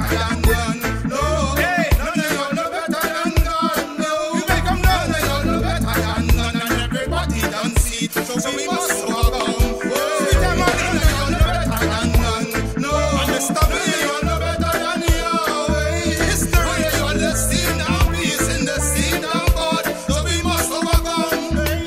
better than gun. No, hey, none of you no better than gun. No, you make 'em know that you no better than gun, and everybody done see it. So we must overcome. Every time I know that you no better than gun. No, understand me, you no better than Yahweh. History, you the sin and peace in the sin of God. So we must overcome.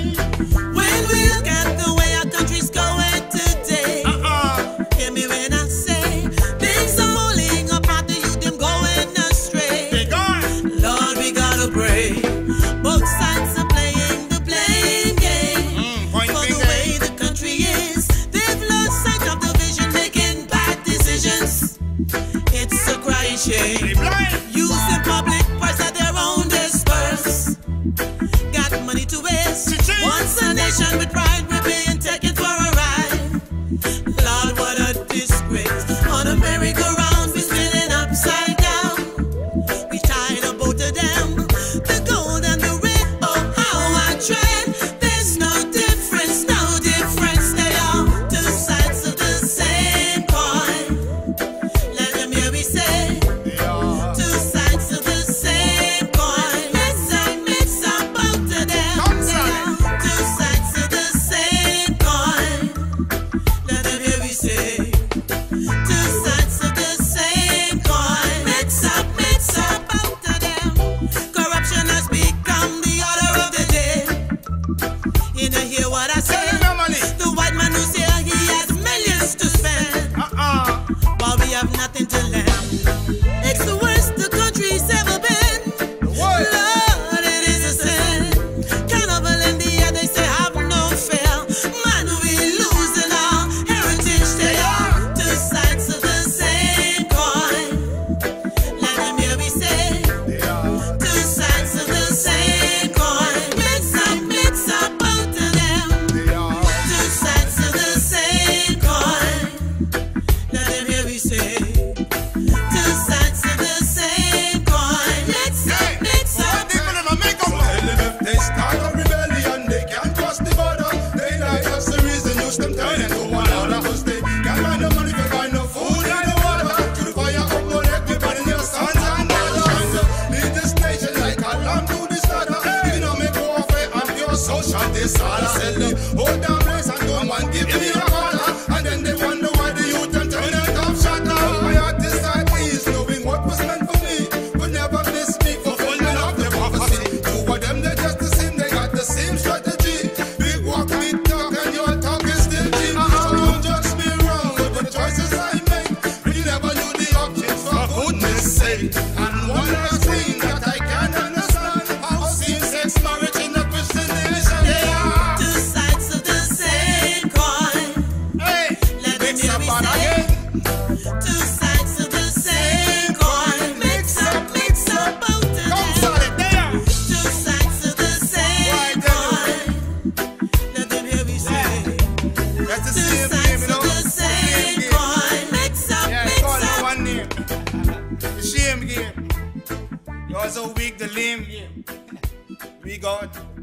When we look at the way our country's going today, hear me when I say things are falling apart, the youth them going astray. They gone. Lord, we gotta pray. Both sides are playing the blame game for the way the country is. They've lost sight of the vision, making bad decisions. It's a crying shame. They blind. Using public purse at their own disperse. Got money to waste. Once a nation with pride, we're being taken for a ride. Lord, what a disgrace. On a merry-go-round, we're spinning upside down. We tied up both of them, the gold and the red. Oh, how I tread. There's no difference, no difference. They are two sides of the same coin. Let them hear me say, two sides of the same coin. Mix up both of them. Two sides of the same coin. Let them hear me say, two sides of the same coin. Mix up both of them. Corruption has become the order of the day. You know, hear what I say? No money. The white man who's here, he has millions to spend, while we have nothing to lend. It's the worst the country's ever been. Lord, it is a sin. Carnival in the air, they say have no fear. Man, we losing our heritage. They are two sides of the same coin. Let them hear me say, two sides of the same coin. Mix up both of them. Two sides of the same coin. Let them hear me say, two sides of the same coin. Mix up. If they start a rebellion, they can't cross the border. They like us the reason use them turning to one another. Cause they can't find no money, they find no food and no water. To the fire up, no everybody your sons and daughters. Lead this nation like a lamb to the slaughter. Economic warfare and pure social disorder. Sell the whole damn place and don't want give me a quarter. And then they wonder why the youth them turn out of shut up. My heart is at peace, knowing what was meant for me would never miss me for fulfilling of democracy. Two of them, they're just the same, they got the same strategy. Big walk, big talk, and your talk is still cheap. So don't judge me wrong with the choices I make. We never knew the options for goodness sake. And one last thing that I can't understand, how same-sex marriage in the Christian nation. Yeah. Two sides of the same coin. Hey, Let them mix hear up me on say, again. two sides of the same coin. Mix up both of Come them. solid there. Two sides of the same coin. Let them hear me say, That's the two same name, sides you know. of the same coin. Mix Yeah, it's all in up. one name. The shame game. You're so weak, the lame game. We got